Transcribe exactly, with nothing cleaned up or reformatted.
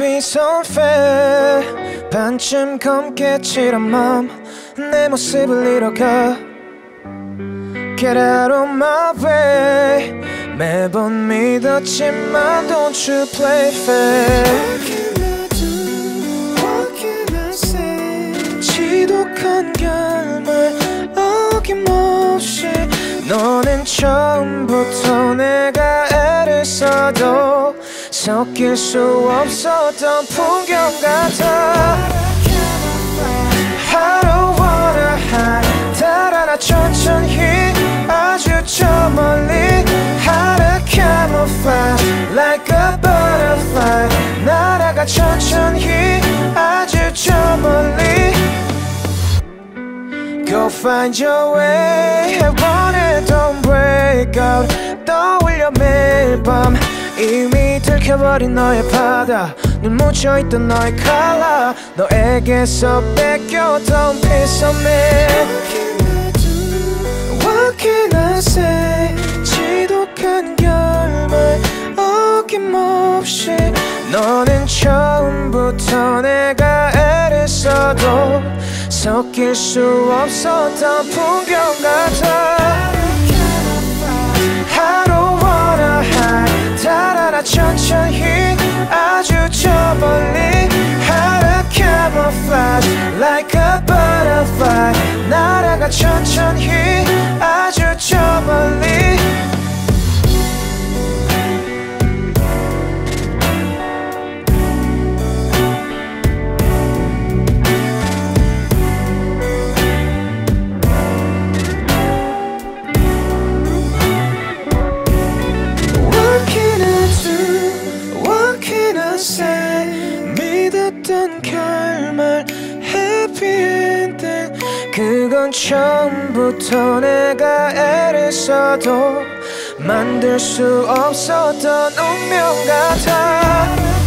비선 fade 반쯤 검게 칠한 맘 내 모습을 잃어가 Get out of my way 매번 믿었지만 Don't you play fake What can I say 지독한 결말 어김없이 너는 처음부터 내가 애를 써도 섞일 수 없었던 풍경 같아 I don't wanna hide 달아나 천천히 아주 저 멀리 How to camouflage like a butterfly 날아가 천천히 아주 저 멀리 Go find your way I want it don't break out 떠올려 매일 밤 이미 들켜버린 너의 바다 눈 묻혀있던 너의 color 너에게서 뺏겨던 piece of me What can I say 지독한 결말 어김없이 너는 처음부터 내가 애를 써도 섞일 수 없었던 풍경 같아 I don't wanna hide 달아나 천천히 아주 저 멀리 How to camouflage like a butterfly 날아가 천천히 아주 저 멀리 믿었던 결말 happy ending 그건 처음부터 내가 애를 써도 만들 수 없었던 운명 같아